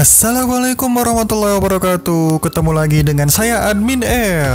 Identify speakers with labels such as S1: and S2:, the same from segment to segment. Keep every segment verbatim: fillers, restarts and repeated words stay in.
S1: Assalamualaikum warahmatullahi wabarakatuh. Ketemu lagi dengan saya Admin L.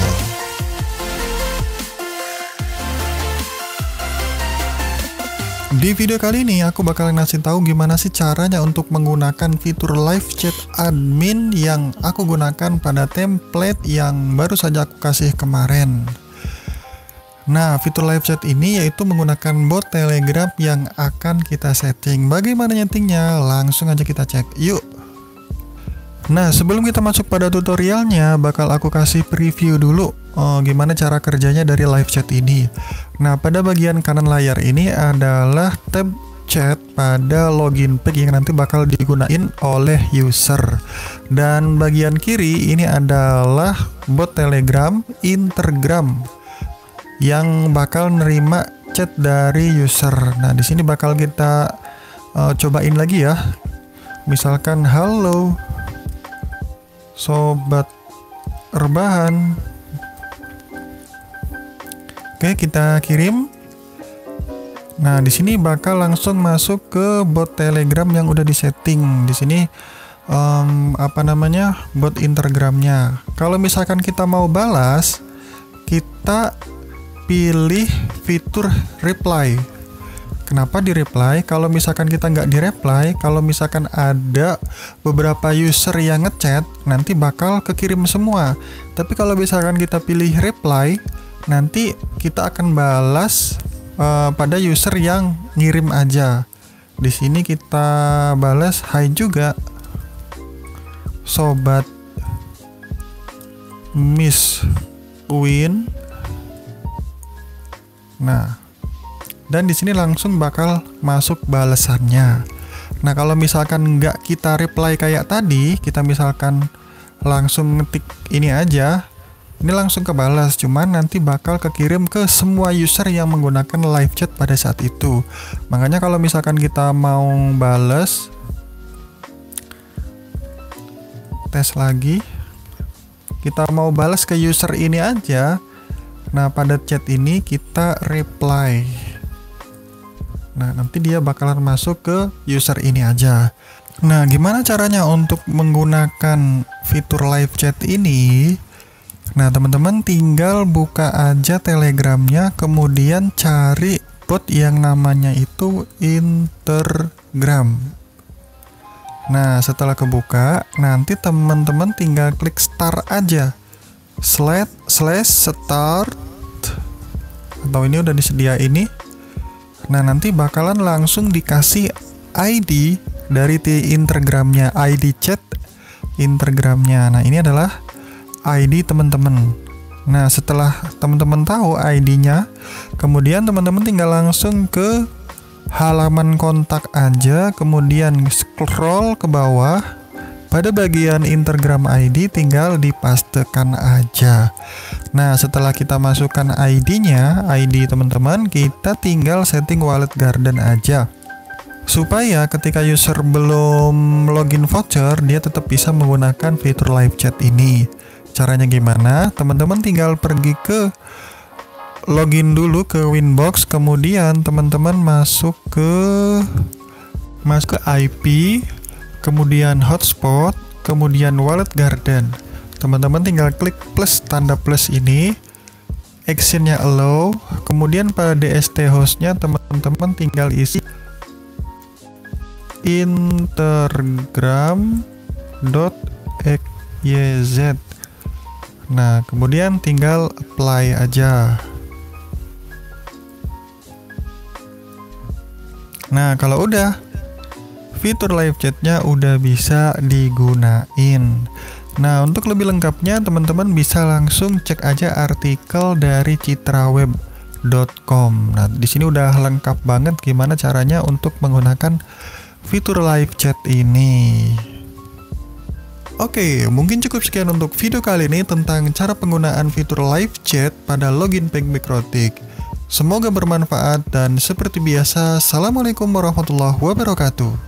S1: Di video kali ini aku bakal ngasih tahu gimana sih caranya untuk menggunakan fitur live chat admin yang aku gunakan pada template yang baru saja aku kasih kemarin. Nah, fitur live chat ini yaitu menggunakan bot Telegram yang akan kita setting. Bagaimana nyetingnya? Langsung aja kita cek. Yuk. Nah, sebelum kita masuk pada tutorialnya, bakal aku kasih preview dulu oh, gimana cara kerjanya dari live chat ini. Nah, pada bagian kanan layar ini adalah tab chat pada login page yang nanti bakal digunain oleh user. Dan bagian kiri ini adalah bot Telegram Intergram yang bakal nerima chat dari user. Nah, di sini bakal kita uh, cobain lagi ya. Misalkan halo sobat rebahan. Oke, kita kirim. Nah, di sini bakal langsung masuk ke bot Telegram yang udah disetting. Di sini um, apa namanya? Bot Intergramnya. Kalau misalkan kita mau balas, kita pilih fitur reply. Kenapa di reply? Kalau misalkan kita nggak di reply, kalau misalkan ada beberapa user yang ngechat, nanti bakal kekirim semua. Tapi kalau misalkan kita pilih reply, nanti kita akan balas uh, pada user yang ngirim aja. Di sini kita balas hai juga, sobat Miss Win. Nah, dan di sini langsung bakal masuk balasannya. Nah, kalau misalkan nggak kita reply kayak tadi, kita misalkan langsung ngetik ini aja, ini langsung kebalas, cuman nanti bakal kekirim ke semua user yang menggunakan live chat pada saat itu. Makanya kalau misalkan kita mau balas, tes lagi, kita mau balas ke user ini aja. Nah, pada chat ini kita reply. Nah, nanti dia bakalan masuk ke user ini aja. Nah, gimana caranya untuk menggunakan fitur live chat ini? Nah, teman-teman tinggal buka aja Telegramnya, kemudian cari bot yang namanya itu Intergram. Nah, setelah kebuka, nanti teman-teman tinggal klik start aja. Slash, slash start, atau ini udah disediain ini. Nah, nanti bakalan langsung dikasih I D dari Intergramnya, I D chat Intergramnya. Nah, ini adalah I D teman-teman. Nah, setelah teman-teman tahu I D-nya, kemudian teman-teman tinggal langsung ke halaman kontak aja, kemudian scroll ke bawah. Pada bagian Intergram I D tinggal dipastekan aja. Nah, setelah kita masukkan I D-nya, I D teman-teman, kita tinggal setting wallet garden aja. Supaya ketika user belum login voucher, dia tetap bisa menggunakan fitur live chat ini. Caranya gimana? Teman-teman tinggal pergi ke login dulu ke Winbox, kemudian teman-teman masuk ke masuk ke I P, kemudian hotspot, kemudian wallet garden. Teman-teman tinggal klik plus, tanda plus ini, actionnya allow, kemudian pada D S T hostnya teman-teman tinggal isi intergram dot x y z. Nah, kemudian tinggal apply aja. Nah, kalau udah, fitur live chatnya udah bisa digunain. Nah, untuk lebih lengkapnya teman-teman bisa langsung cek aja artikel dari citraweb dot com. Nah, di sini udah lengkap banget gimana caranya untuk menggunakan fitur live chat ini. Oke, mungkin cukup sekian untuk video kali ini tentang cara penggunaan fitur live chat pada login page Mikrotik. Semoga bermanfaat dan seperti biasa, assalamualaikum warahmatullahi wabarakatuh.